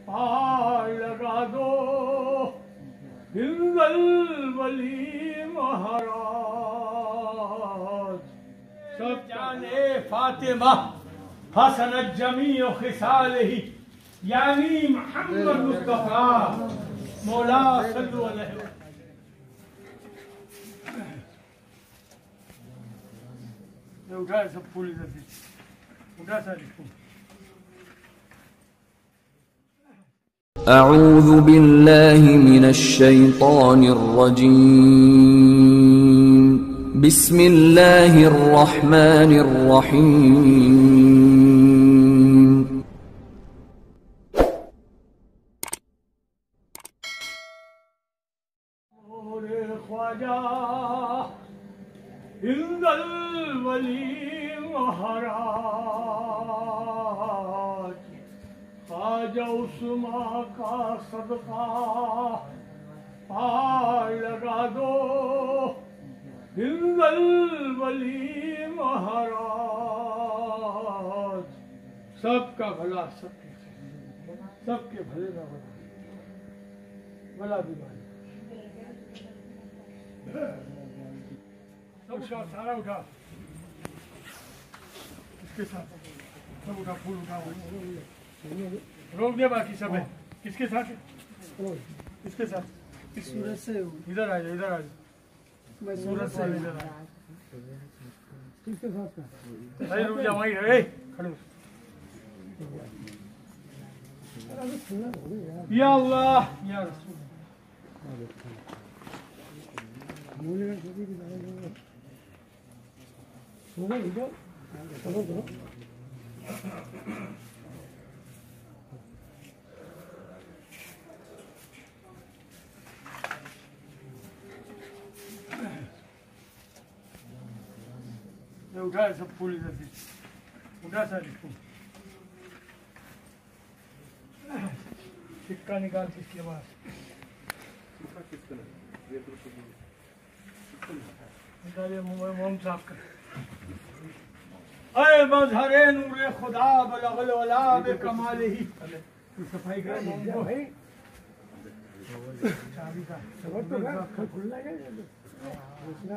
पार लगा दो हिंदल वली महाराज। सब जाने फातिमा हसन जमी खिसाल ही यानी मोहम्मद मुस्तफा मौला सल्लल्लाहु अलैहि वसल्लम। उठा सब फूल इधर से उठा सारे फूल। أعوذ بالله من الشيطان الرجيم بسم الله الرحمن الرحيم ख्वाजा हिंदल वली महाराज ख्वाजा उस्मा का सदका पार लगा दो हिंदल वली महाराज। सबका भला सबके भले का भला बीमारी सब उठा सारा उठा इसके साथ सब उठा फूल उठा रोक दे बाकी सब है। किसके साथ इसके साथ इस सूरज से इधर आ जा इधर आ जा सूरज से इधर आ किसके साथ भाई रुक जा वहीं रहे खड़े या अल्लाह या रसूल उठा सब फूल इधर से उठा सारे फूल। सिक्का निकाल किसके पास निकालिए मोम साफ कर। अरे मज़हरे नूरे खुदा बलगल वला बे कमाल ही तू सफाई कर मोम को है चाबी का सब तो खुला है दूसरा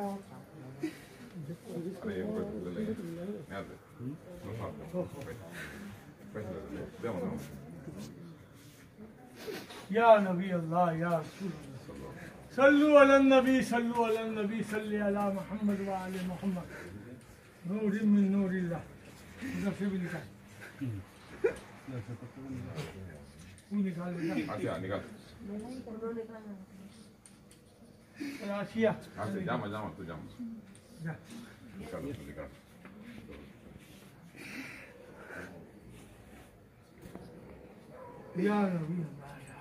या नबी अल्लाह या रसूल सल्लु अला नबी सल्लु अला नबी सल्ली अला मोहम्मद व आले मोहम्मद नूर मिन नूरिल्लाह। उधर से भी निकाल तू निकाल निकाल आसिया जामा जामा तू जामा निकाल निकाल। या नबी अल्लाह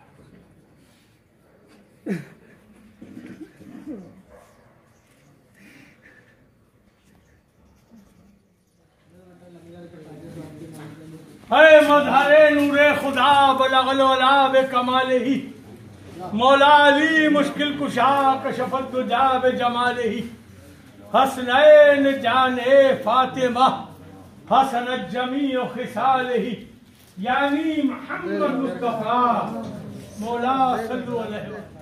है मज़हरे नूरे खुदा बलगल वला बे कमाल ही मौला अली मुश्किल कुशा कशफत दुजा बे जमाल ही हसनैन जाने फातिमा हसन जमी खिसाल ही यानी मोहम्मद मुस्तफा मौला सल्लल्लाहु अलैहि वसल्लम।